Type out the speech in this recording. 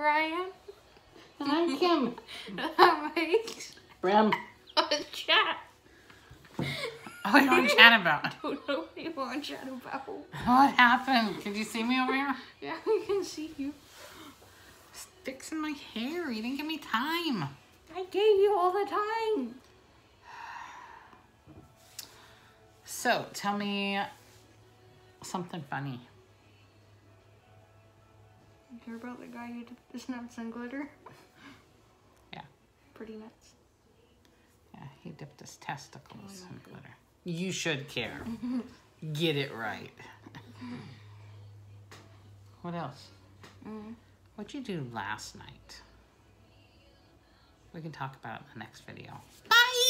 Ryan. And I'm Kim. I'm Mike. Bram. Chat. What do you want to chat about? I don't know what you want to chat about. What happened? Could you see me over here? Yeah, I can see you. Just fixing my hair. You didn't give me time. I gave you all the time. So, tell me something funny. You hear about the guy who dipped his nuts in glitter? Yeah. Pretty nuts. Yeah, he dipped his testicles in glitter. You should care. Get it right. What else? What'd you do last night? We can talk about it in the next video. Bye!